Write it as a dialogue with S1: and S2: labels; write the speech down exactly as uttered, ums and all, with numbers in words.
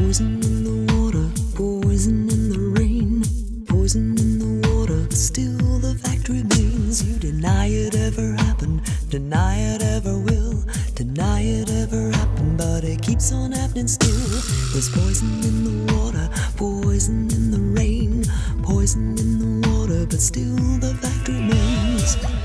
S1: Poison in the water, poison in the rain. Poison in the water, but still the fact remains. You deny it ever happened, deny it ever will, deny it ever happened, but it keeps on happening still. There's poison in the water, poison in the rain. Poison in the water, but still the fact remains.